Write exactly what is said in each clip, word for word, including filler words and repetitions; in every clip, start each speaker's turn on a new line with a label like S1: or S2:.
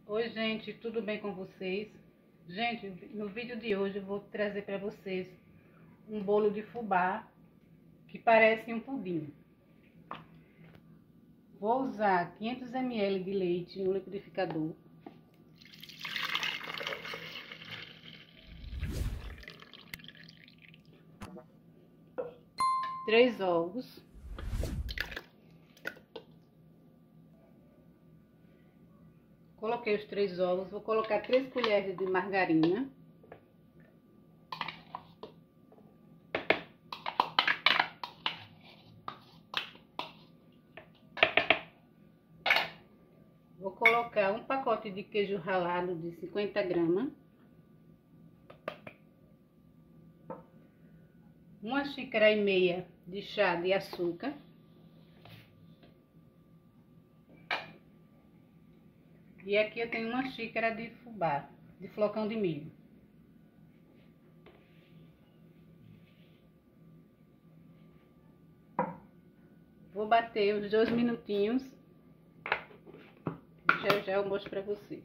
S1: Oi gente, tudo bem com vocês? Gente, no vídeo de hoje eu vou trazer para vocês um bolo de fubá que parece um pudim. Vou usar quinhentos mililitros de leite no liquidificador. Três ovos. Coloquei os três ovos, vou colocar três colheres de margarina. Vou colocar um pacote de queijo ralado de cinquenta gramas. Uma xícara e meia de chá de açúcar. E aqui eu tenho uma xícara de fubá, de flocão de milho. Vou bater uns dois minutinhos. Já já eu mostro pra vocês.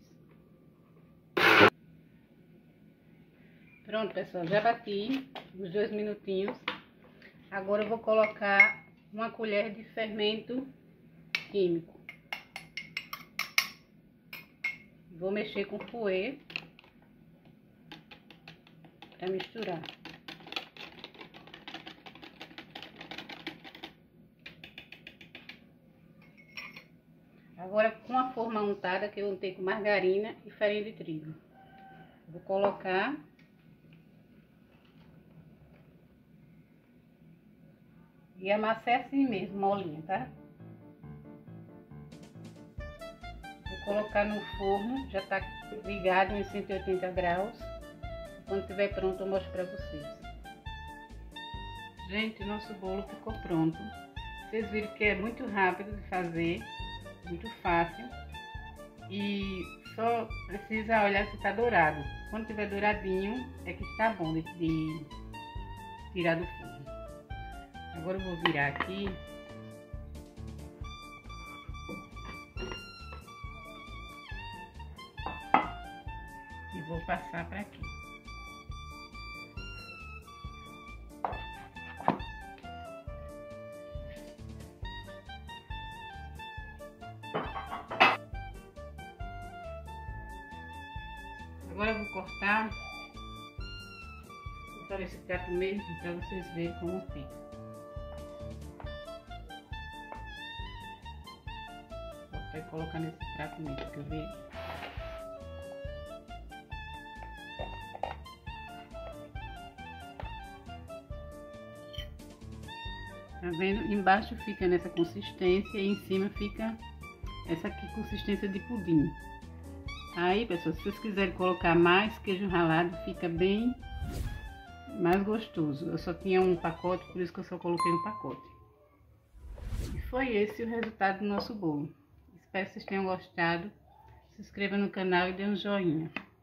S1: Pronto, pessoal, já bati os dois minutinhos. Agora eu vou colocar uma colher de fermento químico. Vou mexer com fouet para misturar. Agora, com a forma untada que eu untei com margarina e farinha de trigo, vou colocar e amassar assim mesmo, molinha, tá? Vou colocar no forno, já tá ligado em cento e oitenta graus. Quando estiver pronto eu mostro pra vocês. Gente, nosso bolo ficou pronto. Vocês viram que é muito rápido de fazer, muito fácil. E só precisa olhar se tá dourado. Quando tiver douradinho é que está bom de, de tirar do forno. Agora eu vou virar aqui. E vou passar para aqui. Agora eu vou cortar. Vou cortar esse prato mesmo para vocês verem como fica. Vou colocar nesse prato mesmo, quer ver? Tá vendo? Embaixo fica nessa consistência e em cima fica essa aqui consistência de pudim. Aí, pessoal, se vocês quiserem colocar mais queijo ralado, fica bem mais gostoso. Eu só tinha um pacote, por isso que eu só coloquei um pacote. E foi esse o resultado do nosso bolo. Espero que vocês tenham gostado. Se inscreva no canal e dê um joinha.